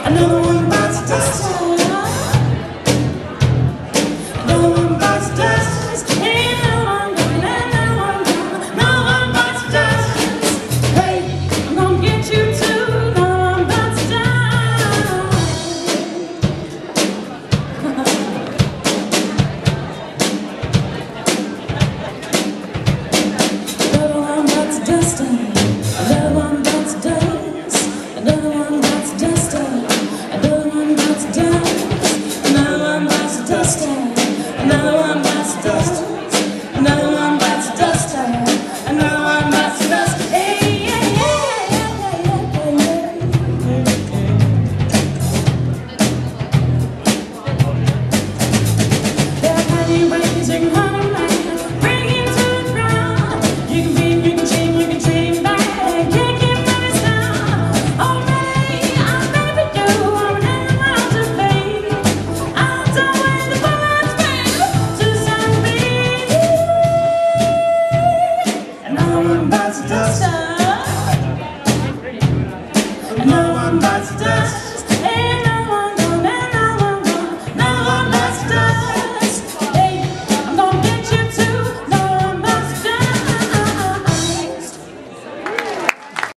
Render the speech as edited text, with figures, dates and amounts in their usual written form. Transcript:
Another one bites the dust. Another one bites the dust. Hey, another one bites the dust. Hey, I'm gonna get you too. Another one bites the dust. Another one bites the dust. Another one bites the dust. Another one bites the dust. Another one bites the dust. Another one bites the dust. Another one bites the dust. Another one bites the dust. Another one bites the dust. Hey, yeah, yeah, yeah, yeah, yeah. There are many ways you can run a man, bring him to the ground. You can beat, you can chain, you can train back, kick him when he's down. Already, I'm ready for you. I'm an animal to fade. I'll die when the bullets ring to sound me. Another one bites the dust. Another one bites the dust.